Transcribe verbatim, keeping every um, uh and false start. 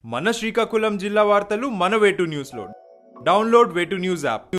మన శ్రీకాకుళం జిల్లా వార్తలు మన వేటు న్యూస్లో. డౌన్లోడ్ వేటు న్యూస్ యాప్.